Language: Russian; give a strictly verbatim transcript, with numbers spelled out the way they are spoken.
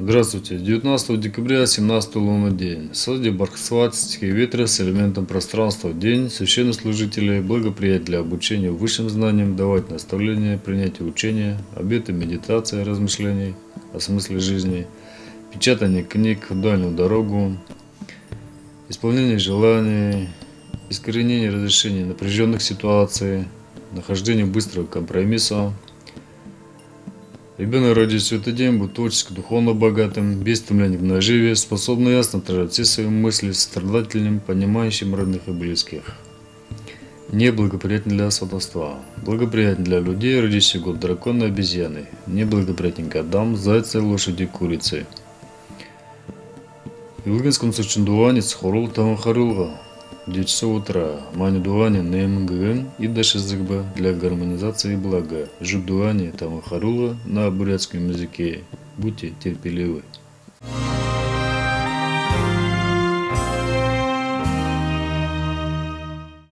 Здравствуйте. девятнадцатого декабря, семнадцатый лунный день. Сади Бархсватские ветры с элементом пространства. День священнослужителей, благоприятие для обучения высшим знаниям, давать наставления, принятие учения, обеты, медитация, размышлений о смысле жизни, печатание книг в дальнюю дорогу, исполнение желаний, искоренение разрешения напряженных ситуаций, нахождение быстрого компромисса. Ребенок, родившийся в этот день, будет творчески, духовно богатым, без стремления к наживе, способный ясно отражать все свои мысли, сострадательным, понимающим родных и близких. Неблагоприятен для сватовства. Благоприятен для людей, родившихся в год дракона и обезьяны. Неблагоприятен годам, зайца, лошади, курицы. В Илгинском Сучиндуане Схорул Тамахарулга. В девять часов утра. Манидуане Неймгн и Дашизыгба для гармонизации блага. Жудуане Тамахарула на бурятском языке. Будьте терпеливы.